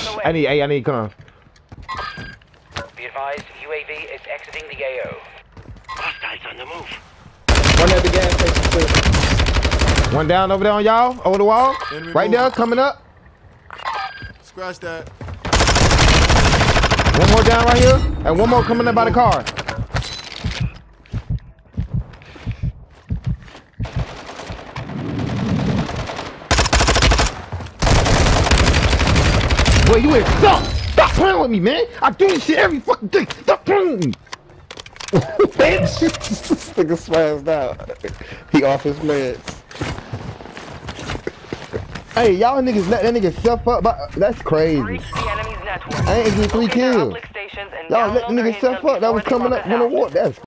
I need, come on. Be advised, UAV is exiting the AO. Hostiles on the move. One at the gas station too. One down over there on y'all, over the wall. Enemy Right there, coming up. Scratch that. One more down right here, and one more coming up by the car. Boy, you ain't stop playing with me, man. I do this shit every fucking day. Stop playing with me. Bitch! This nigga smashed out. He off his meds. Hey, y'all niggas let that nigga step up. That's crazy. Breach the enemy's network. I ain't getting 3 kills. Locate their uplink stations and Y'all let the download their nigga step intel up. That was before they coming lock up us from the out. war. That's